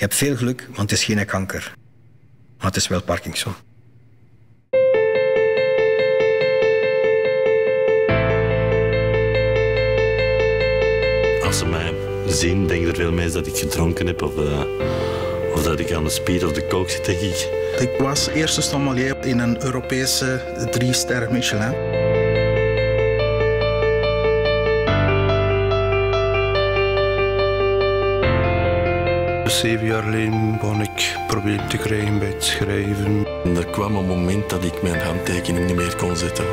hebt veel geluk, want het is geen kanker. Maar het is wel Parkinson. Als ze mij zien, denken er veel mensen dat ik gedronken heb of dat ik aan de speed of de coke zit, denk ik. Ik was eerste sommelier in een Europese 3-ster Michelin. 7 jaar geleden begon ik problemen te krijgen bij het schrijven. En er kwam een moment dat ik mijn handtekening niet meer kon zetten.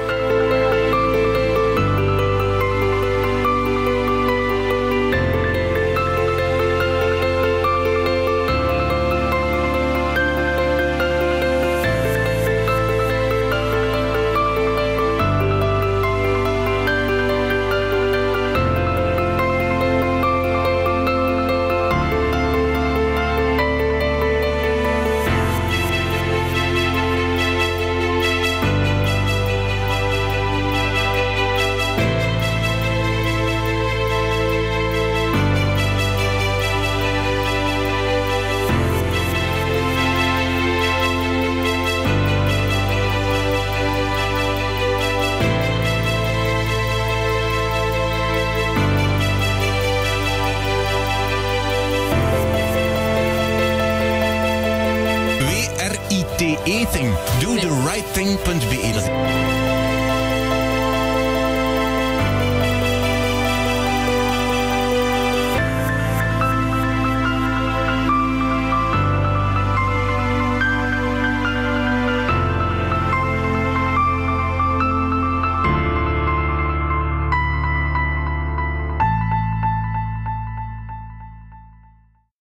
WRITE-thing. Do the right thing.be.